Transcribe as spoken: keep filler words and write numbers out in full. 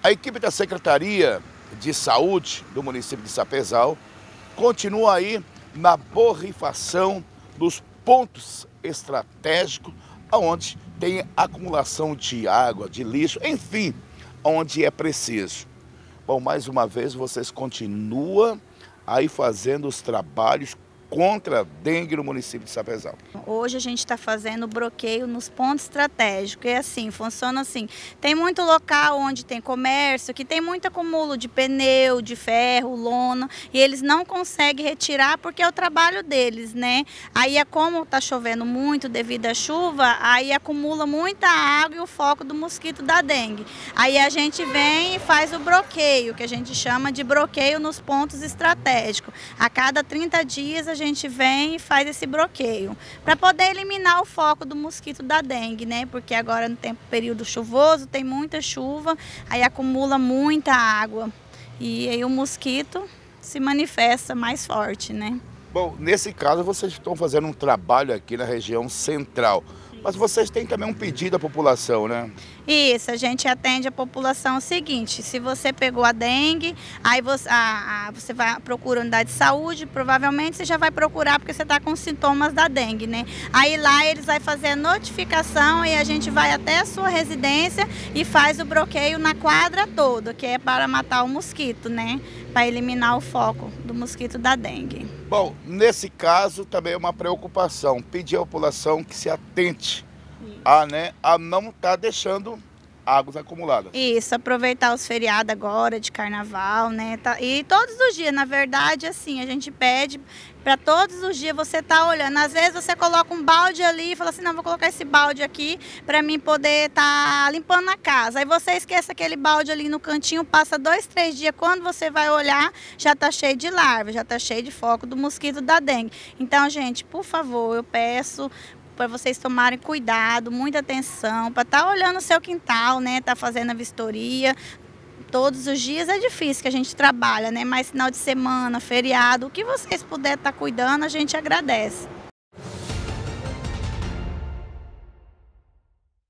A equipe da Secretaria de Saúde do município de Sapezal continua aí na borrifação dos pontos estratégicos, onde tem acumulação de água, de lixo, enfim, onde é preciso. Bom, mais uma vez vocês continuam aí fazendo os trabalhos contra a dengue no município de Sapezal. Hoje a gente está fazendo bloqueio nos pontos estratégicos e assim, funciona assim, tem muito local onde tem comércio, que tem muito acúmulo de pneu, de ferro, lona, e eles não conseguem retirar porque é o trabalho deles, né? Aí é como está chovendo muito devido à chuva, aí acumula muita água e o foco do mosquito da dengue. Aí a gente vem e faz o bloqueio, que a gente chama de bloqueio nos pontos estratégicos. A cada trinta dias a gente A gente vem e faz esse bloqueio para poder eliminar o foco do mosquito da dengue, né? Porque agora no tempo período chuvoso tem muita chuva, aí acumula muita água e aí o mosquito se manifesta mais forte, né? Bom, nesse caso vocês estão fazendo um trabalho aqui na região central, mas vocês têm também um pedido à população, né? Isso, a gente atende a população o seguinte, se você pegou a dengue, aí você, a, a, você vai procurar a unidade de saúde, provavelmente você já vai procurar porque você está com sintomas da dengue, né? Aí lá eles vão fazer a notificação e a gente vai até a sua residência e faz o bloqueio na quadra toda, que é para matar o mosquito, né? Para eliminar o foco do mosquito da dengue. Bom, nesse caso também é uma preocupação, pedir à população que se atente a, né, a não estar deixando águas acumuladas. Isso, aproveitar os feriados agora de carnaval, né? Tá, e todos os dias, na verdade, assim, a gente pede para todos os dias você tá olhando. Às vezes você coloca um balde ali e fala assim, não, vou colocar esse balde aqui para mim poder estar tá limpando a casa. Aí você esquece aquele balde ali no cantinho, passa dois, três dias, quando você vai olhar, já tá cheio de larva, já tá cheio de foco do mosquito da dengue. Então, gente, por favor, eu peço para vocês tomarem cuidado, muita atenção, para estar tá olhando o seu quintal, né? Tá fazendo a vistoria. Todos os dias é difícil que a gente trabalha, né? Mas final de semana, feriado, o que vocês puderem estar tá cuidando, a gente agradece.